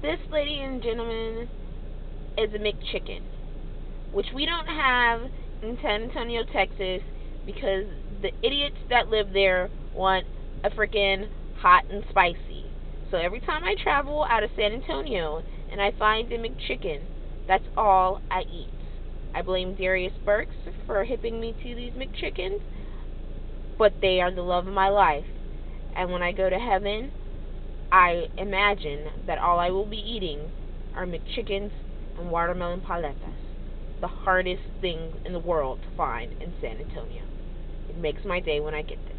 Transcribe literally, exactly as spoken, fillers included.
This, ladies and gentlemen, is a McChicken, which we don't have in San Antonio, Texas, because the idiots that live there want a freaking hot and spicy. So every time I travel out of San Antonio and I find a McChicken, that's all I eat. I blame Darius Burks for hipping me to these McChickens, but they are the love of my life. And when I go to heaven, I imagine that all I will be eating are McChickens and watermelon paletas, the hardest things in the world to find in San Antonio. It makes my day when I get there.